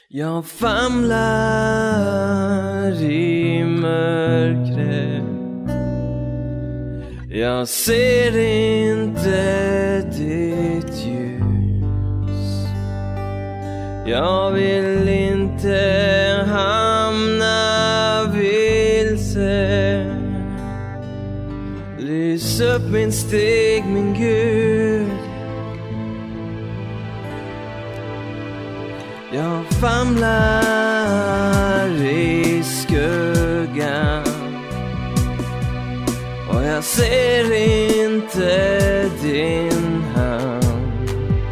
Jag famlar i mörkret. Jag ser inte ditt ljus. Jag vill inte hamna vilse. Lys upp min steg, min Gud. Jag famlar i skuggan och jag ser inte din hand.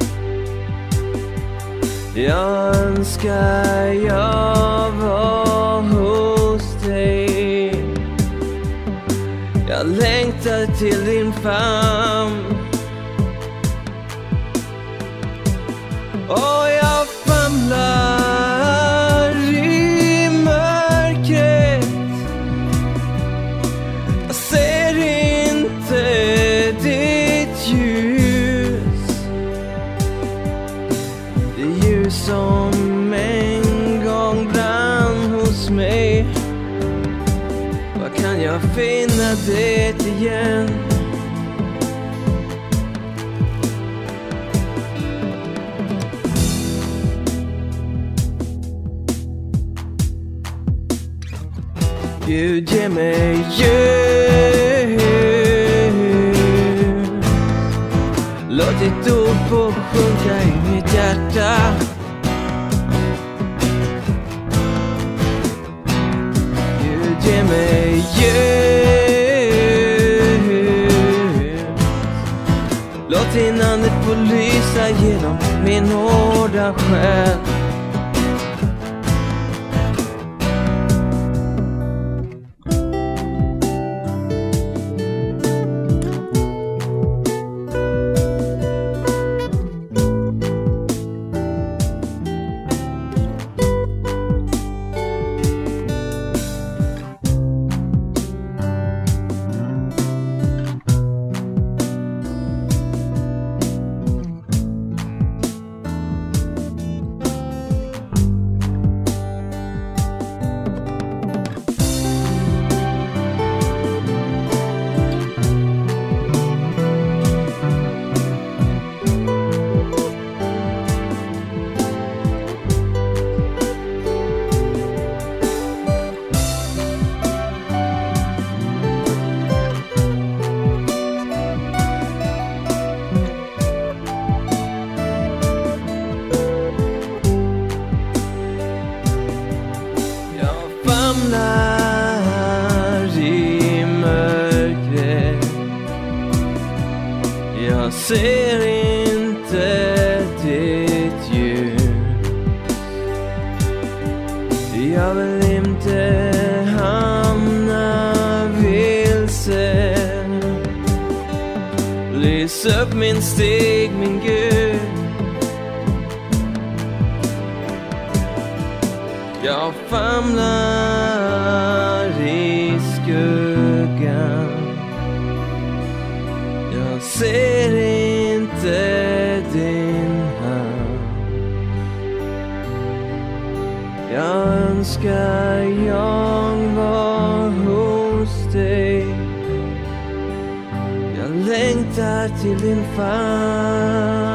Jag önskar jag var hos dig. Jag längtar till din famn. Och jag famlar i mörkret. Jag ser inte ditt ljus. Det ljus som en gång brann hos mig. Var kan jag finna det igen? Gud, ge mig ljus. Låt ditt ord få sjunka i mitt hjärta. Gud, ge mig ljus. Låt din ande få lysa genom min hårda själ. I mörkret. Jag ser inte ditt ljus. Jag vill inte hamna vilse. Lys upp min steg, min Gud. Jag famlar i skuggan. Jag ser inte din hand. Jag önskar jag var hos dig. Jag längtar till din famn.